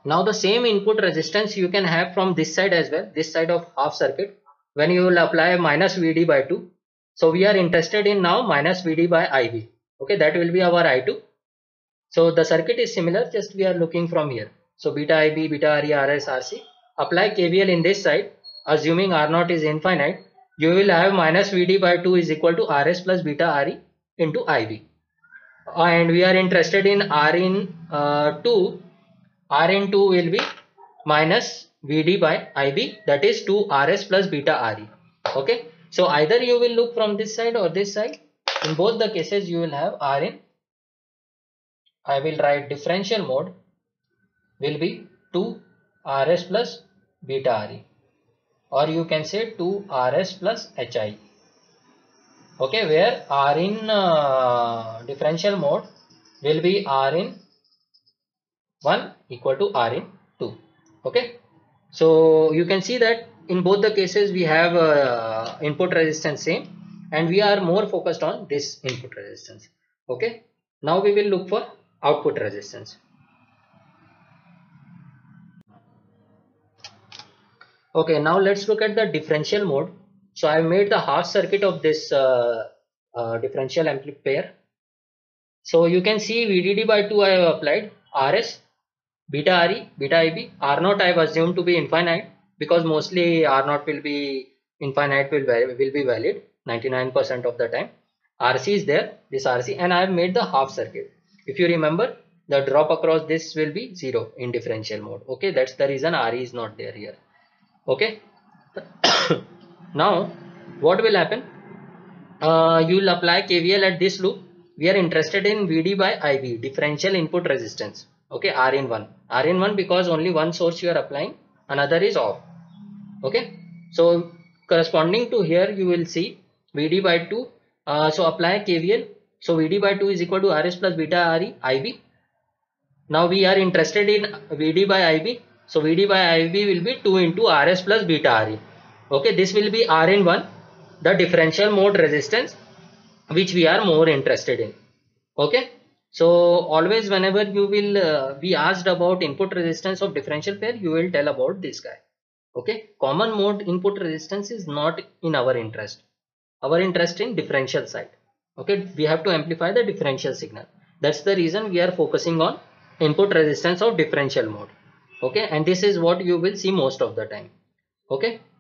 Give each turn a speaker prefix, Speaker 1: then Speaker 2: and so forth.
Speaker 1: Now the same input resistance you can have from this side as well, this side of half circuit, when you will apply minus Vd by 2. So we are interested in now minus Vd by Ib. Okay, that will be our I2. So the circuit is similar, just we are looking from here. So beta Ib, beta Re, Rs, Rc. Apply KVL in this side, assuming R0 is infinite, you will have minus Vd by 2 is equal to Rs plus beta Re into Ib. And we are interested in R in 2. R in 2 will be minus Vd by Ib, that is 2 Rs plus beta Re. Okay. So either you will look from this side or this side. In both the cases you will have R in, I will write differential mode will be 2 Rs plus beta Re, or you can say 2 Rs plus Hi. Okay, where R in differential mode will be R in 1 equal to R in 2. Okay, so you can see that in both the cases we have input resistance same, and we are more focused on this input resistance. Okay, now we will look for output resistance. Okay, now let's look at the differential mode. So I made the half circuit of this differential amplifier. So you can see VDD by 2 I have applied, Rs, beta Re, beta Ib, R0 I have assumed to be infinite, because mostly R0 will be infinite, will be valid 99% of the time. RC is there, this RC, and I have made the half circuit. If you remember, the drop across this will be 0 in differential mode. Okay, that's the reason Re is not there here. Okay. Now what will happen? You will apply KVL at this loop. We are interested in Vd by Ib, differential input resistance. Okay, R in 1. R in 1 because only one source you are applying, another is off. Okay, so corresponding to here you will see Vd by 2. So apply KVL. So Vd by 2 is equal to Rs plus beta Re Ib. Now we are interested in Vd by Ib. So Vd by Ib will be 2 into Rs plus beta Re. Okay, this will be R in 1, the differential mode resistance, which we are more interested in. Okay, so always whenever you will be asked about input resistance of differential pair, you will tell about this guy. Okay, common mode input resistance is not in our interest. Our interest in differential side. Okay, we have to amplify the differential signal. That's the reason we are focusing on input resistance of differential mode. Okay, and this is what you will see most of the time. Okay.